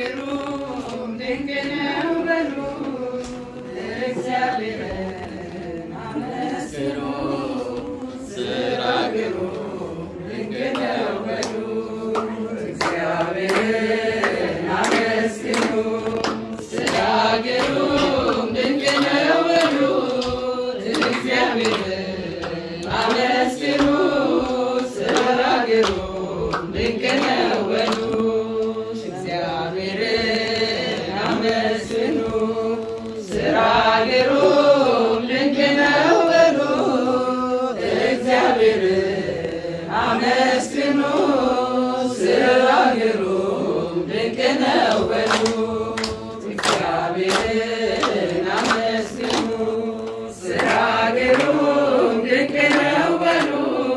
ግሩም ድንቅ ነው በሉ እግዚአብሔርን አመስግኑ ስራ ግሩም ድንቅ ነው በሉ እግዚአብሔርን አመስግኑ ስራ ግሩም ድንቅ ነው በሉ እግዚአብሔርን አመስግኑ ስራ ግሩም ድንቅ ነው በሉ እግዚአብሔርን አመስግኑ ስራ ግሩም ድንቅ ነው በሉ እግዚአብሔርን አመስግኑ ስራ ግሩም ድንቅ ነው በሉ እግዚአብሔርን አመስግኑ ስራ ግሩም ድንቅ ነው በሉ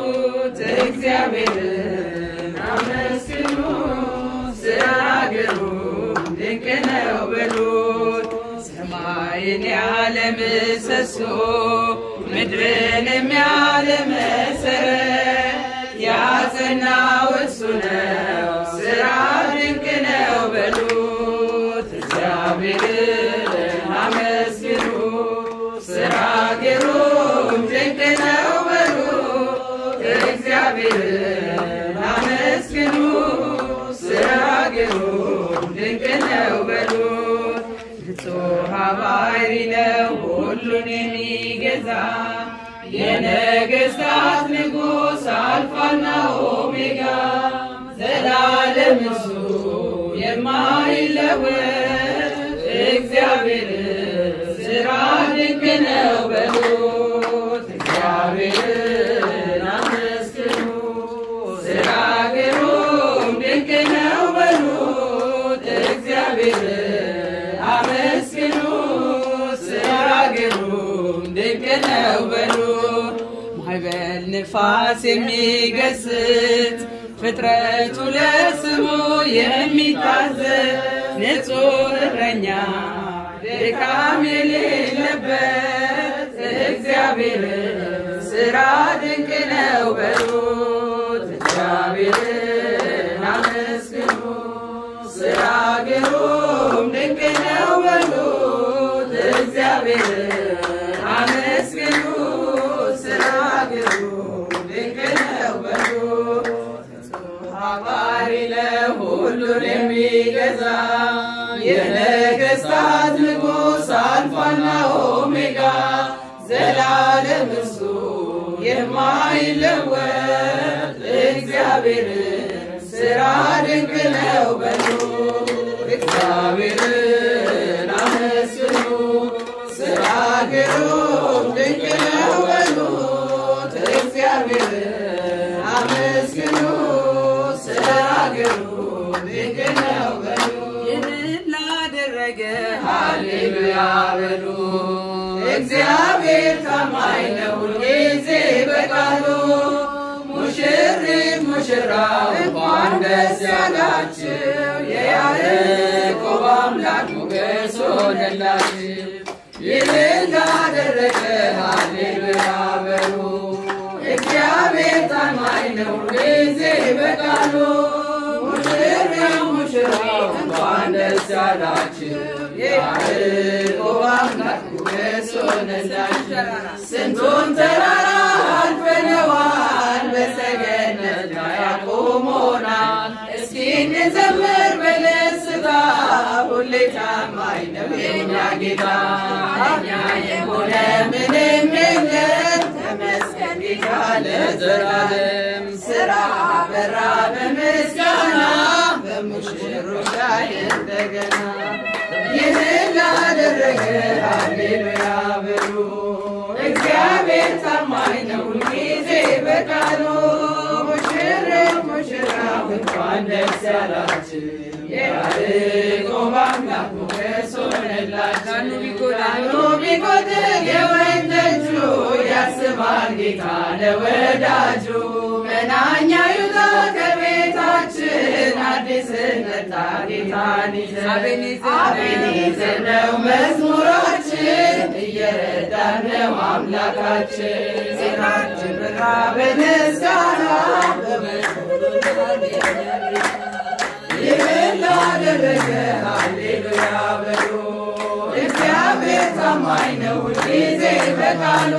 እግዚአብሔርን አመስግኑ ስራ ግሩም ድንቅ ነው በሉ ሰማይን ያለ ምሰሶ ምድርንም ያለ መሰረት ያጸናው እሱ ነው ስራ ድንቅ ነው በሉት እግዚአብሔርን አመስግኑ ስራ ግሩም ድንቅ ነው በሉት እግዚአብሔርን አመስግኑ ስራ ግሩም ድንቅ ነው በሉት ንጹሕ ባሕሪ ነው ሁሉን የሚገዛ የነገሥታት ንጉሥ አልፋና ኦሜጋ ዘላለም እሱ የማይለወጥ እግዚአብሔር ስራ ድንቅ ነው በሉት እግዚአብሔርን አመስግኑ ስራ ግሩም ድንቅ ነው በሉት እግዚአብሔርን አመስግኑ ስራ ግሩም ድንቅ ነው በሉት ማዕበል ንፋስ የሚገስጽ ፍጥረቱ ለስሙ የሚታዘዝ ንጹሕ እረኛ ድካም የሌለበት እግዚአብሔር ስራ ድንቅ ነው በሉት እግዚአብሔርን አመስግኑ ስራ ግሩም ድንቅ ነው በሉት እግዚአብሔርን አመስግኑ ስራ ግሩም ድንቅ ነው በሉት ባሕሪ ለሁሉን የሚገዛ የነገሥታት ንጉሥ አልፋና ኦሜጋ ዘላለም እሱ የማይለወጥ እግዚአብሔር ስራ ድንቅ ነው በሉት እግዚአብሔርን አመስግኑ ስራ ግሩም ድንቅ ነው በሉት እግዚአብሔርን አመስግኑ ስራ ግሩም ድንቅ ነው በሉት ይህን ላደረገ ሃሌሉያ በሉ እግዚአብሔር ታማኝ ነው ሁልጊዜ በቃሉ ሙሽሪት ሙሽራው እንኳን ደስ ያላችሁ የያዕቆብ አምላክ ሞገስ ሆነላችሁ ይህን ላደረገ ሃሌሉያ በሉ እግዚአብሔር ታማኝ ነው ሁልጊዜ በቃሉ ሙሽራው እንኳን ደስ ያላችሁ የያዕቆብ አምላክ ሞገስ ሆነላችሁ ስንቱን ተራራ አልፈነዋል በሰገነት ላይ አቁሞናል እስኪ እንዘምር በደስታ ሁሌ ታማኝ ነው የእኛ ጌታ እኛ የሆነ ምንም የለም ተመስገን ጌታ ለዘላለም ስራ በራ በምስጋና በሙሽሮች ላይ እንደገና ይህን ላደረገ ሃሌሉያ በሉ እግዚአብሔር ታማኝ ነው ሁልጊዜ በቃሉ ሙሽራው እንኳን ደስ ያላችሁ የያዕቆብ አምላክ ሞገስ ሆነላችሁ ቢጎድል የወይን ጠጁ ያስባል ጌታ ለወዳጁ መናኛ ይውጣ ከቤታችን አዲስን መጣ ጌታን ይዘን አቤኔዘር ነው መዝሙራችን እየረዳን ነው አምላካችን ዜናችን በራ በምስጋና ይህን ላደረገ በቃሉ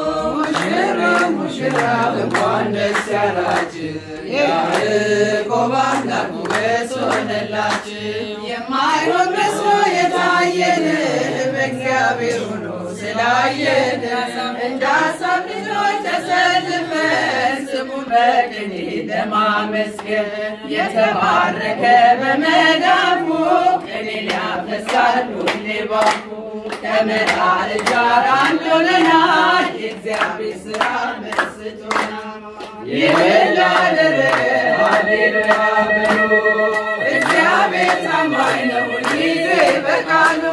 ሙሽራው እንኳን ደስ ያላችሁ ያዕቆብ አምላክ ሞገስ ሆነላችሁ የማይሆን መስሎ የታየን በእግዚአብሔር ሆኖ ስላየን እንደ ሐሳብ ልጆች ተሰልፈን ስሙን በቅኔ ለማመስገን የተባረከ በመዳፉ ቅኔ ሊያፈሳል ሁሌ ባፉ ከመላእክት ጋር አንድ ሆነናል የእግዚአብሔር ሥራ መስጦናል ይህን ላደረገ ሃሌሉያ በሉ እግዚአብሔር ታማኝ ነው ሁልጊዜ በቃሉ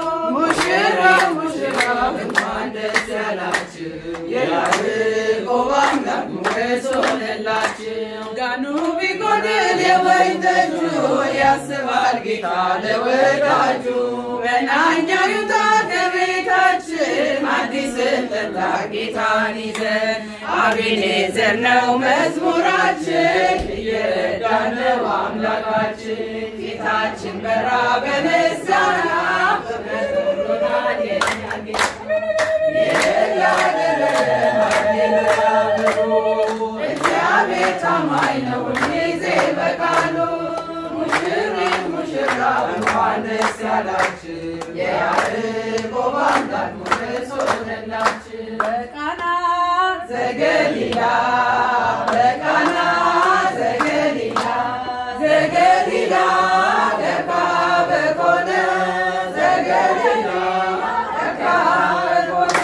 ሙሽራው እንኳን ደስ ያላችሁ የያዕቆብ አምላክ ሞገስ ሆነላችሁ ጋኑ ቢጎድል የወይን ጠጁ ያስባል ጌታ ለወዳጁ መናኛ ይውጣ ከቤታችን አዲስን ጠጣ ጌታን ይዘን አቤኔዘር ነው መዝሙራችን እየረዳን ነው አምላካችን ፊታችን በራ በምስጋና በመዝሙሩናል የኛ ጌታ ሃሌሉያ በሉ እግዚአብሔር ታማኝ ነው ሁልጊዜ በቃሉ ሙሽራው እንኳን ደስ ያላችሁ የያዕቆብ አምላክ ሞገስ ሆነላችሁ በቃና ዘገሊላ ገባ በኮነ ዘገሊላ ገባ በኮነ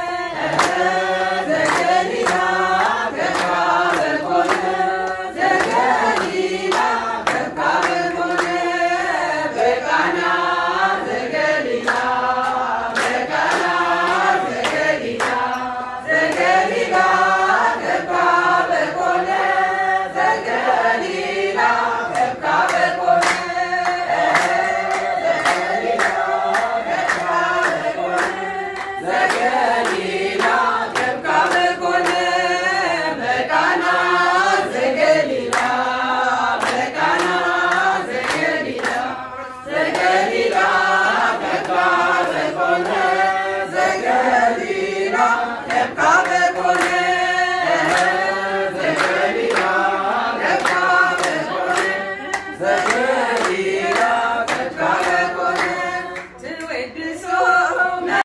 ዘገሊላ ገባ በኮነ ዘገሊላ ገባ በኮነ በቃና